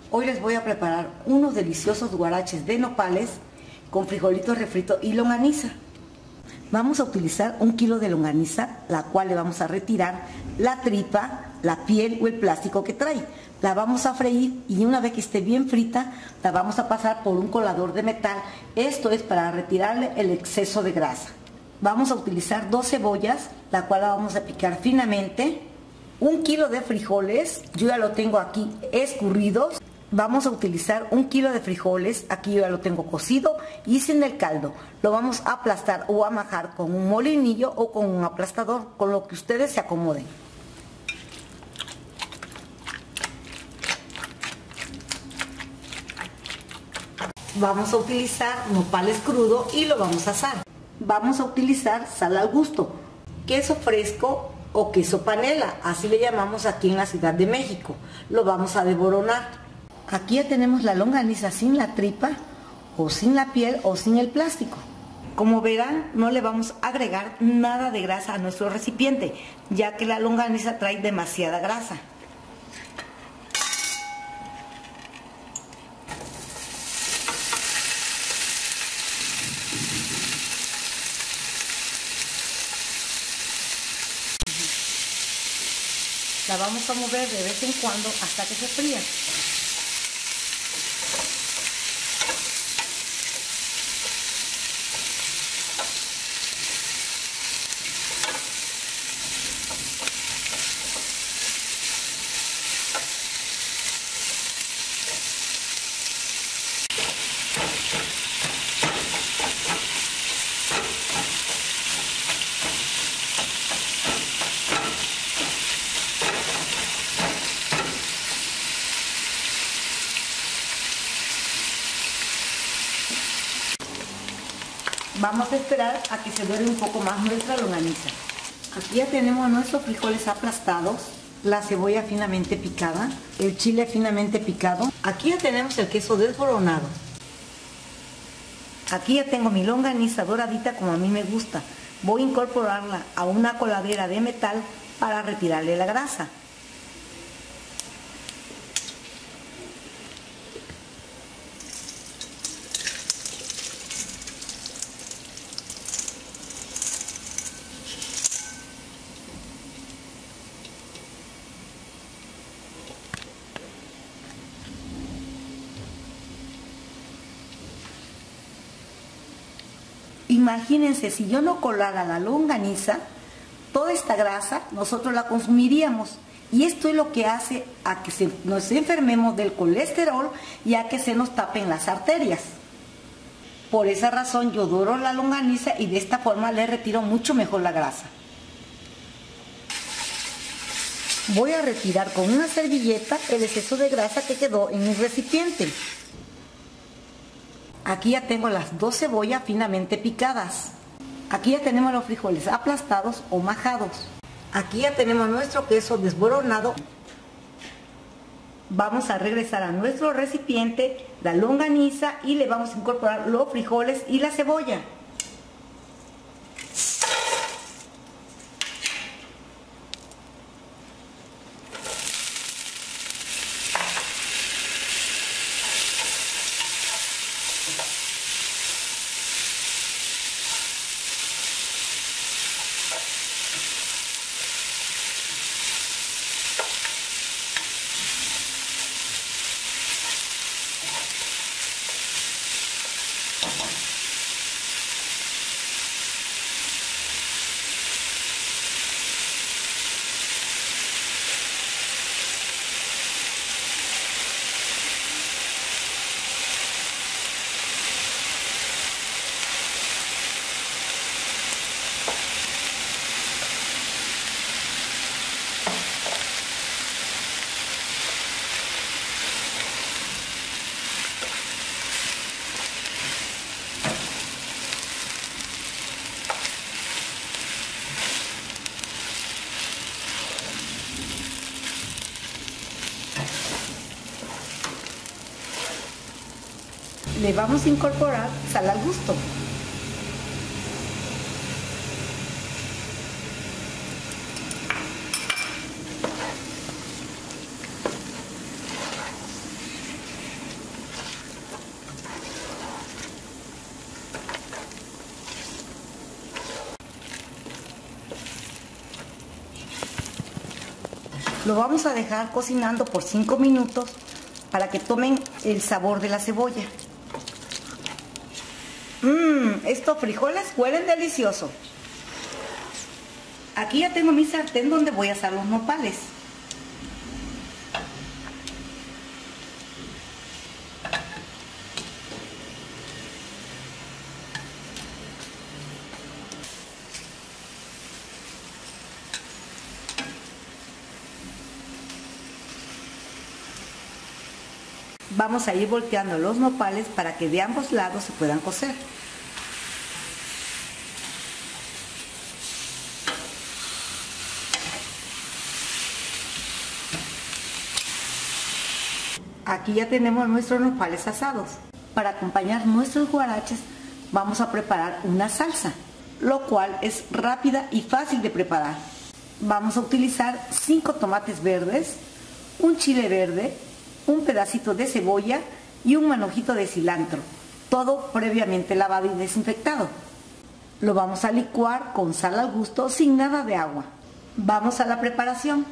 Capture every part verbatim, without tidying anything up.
Hoy les voy a preparar unos deliciosos guaraches de nopales con frijolitos refritos y longaniza. Vamos a utilizar un kilo de longaniza, la cual le vamos a retirar la tripa, la piel o el plástico que trae. La vamos a freír y una vez que esté bien frita, la vamos a pasar por un colador de metal. Esto es para retirarle el exceso de grasa. Vamos a utilizar dos cebollas, la cual la vamos a picar finamente. Un kilo de frijoles, yo ya lo tengo aquí escurridos. Vamos a utilizar un kilo de frijoles, aquí yo ya lo tengo cocido y sin el caldo. Lo vamos a aplastar o a majar con un molinillo o con un aplastador, con lo que ustedes se acomoden. Vamos a utilizar nopales crudo y lo vamos a asar. Vamos a utilizar sal al gusto, queso fresco o queso panela, así le llamamos aquí en la Ciudad de México. Lo vamos a desboronar. Aquí ya tenemos la longaniza sin la tripa, o sin la piel, o sin el plástico. Como verán, no le vamos a agregar nada de grasa a nuestro recipiente, ya que la longaniza trae demasiada grasa. La vamos a mover de vez en cuando hasta que se fría. Vamos a esperar a que se dore un poco más nuestra longaniza. Aquí ya tenemos nuestros frijoles aplastados, la cebolla finamente picada, el chile finamente picado. Aquí ya tenemos el queso desboronado. Aquí ya tengo mi longaniza doradita como a mí me gusta. Voy a incorporarla a una coladera de metal para retirarle la grasa. Imagínense, si yo no colara la longaniza, toda esta grasa nosotros la consumiríamos. Y esto es lo que hace a que se, nos enfermemos del colesterol y a que se nos tapen las arterias. Por esa razón yo doro la longaniza y de esta forma le retiro mucho mejor la grasa. Voy a retirar con una servilleta el exceso de grasa que quedó en mi recipiente. Aquí ya tengo las dos cebollas finamente picadas. Aquí ya tenemos los frijoles aplastados o majados. Aquí ya tenemos nuestro queso desboronado. Vamos a regresar a nuestro recipiente la longaniza y le vamos a incorporar los frijoles y la cebolla. Le vamos a incorporar sal al gusto. Lo vamos a dejar cocinando por cinco minutos para que tomen el sabor de la cebolla. Mmm, estos frijoles huelen delicioso. Aquí ya tengo mi sartén donde voy a asar los nopales. Vamos a ir volteando los nopales para que de ambos lados se puedan cocer. Aquí ya tenemos nuestros nopales asados. Para acompañar nuestros guaraches vamos a preparar una salsa, lo cual es rápida y fácil de preparar. Vamos a utilizar cinco tomates verdes, un chile verde, un pedacito de cebolla y un manojito de cilantro, todo previamente lavado y desinfectado. Lo vamos a licuar con sal al gusto sin nada de agua. Vamos a la preparación.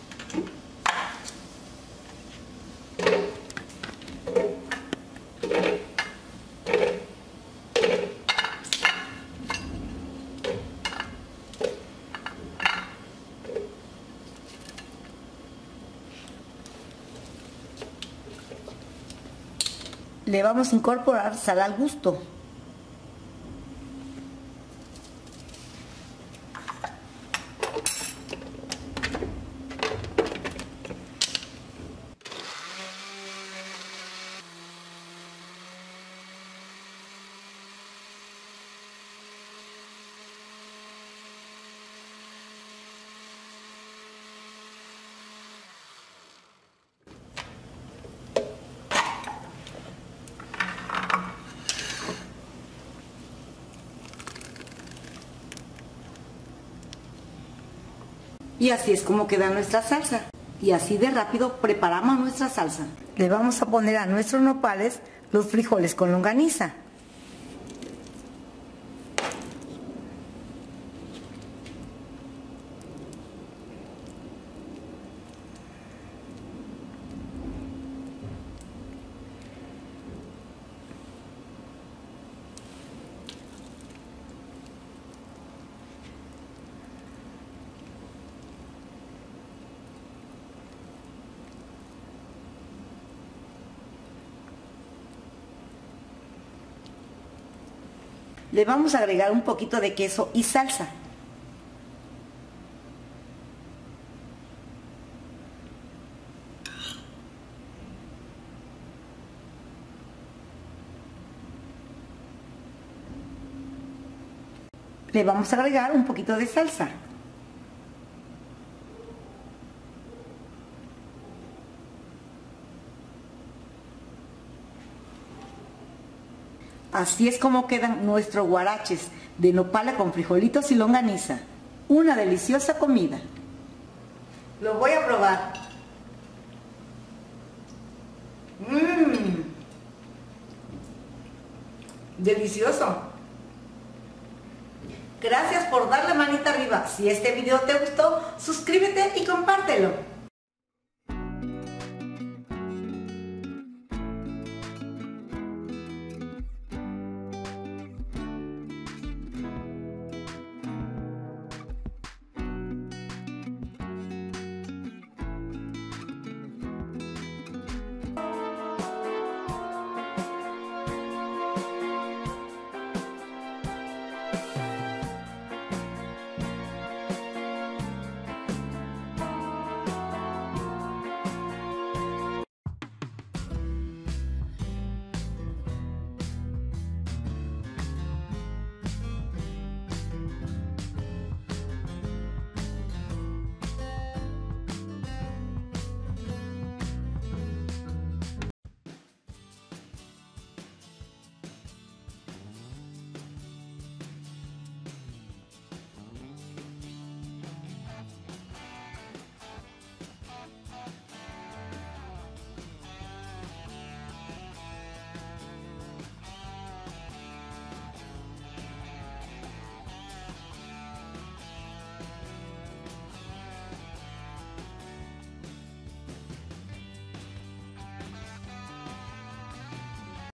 Le vamos a incorporar sal al gusto. Y así es como queda nuestra salsa. Y así de rápido preparamos nuestra salsa. Le vamos a poner a nuestros nopales los frijoles con longaniza. Le vamos a agregar un poquito de queso y salsa. Le vamos a agregar un poquito de salsa. Así es como quedan nuestros guaraches de nopala con frijolitos y longaniza. Una deliciosa comida. Lo voy a probar. Mmm. Delicioso. Gracias por darle manita arriba. Si este video te gustó, suscríbete y compártelo.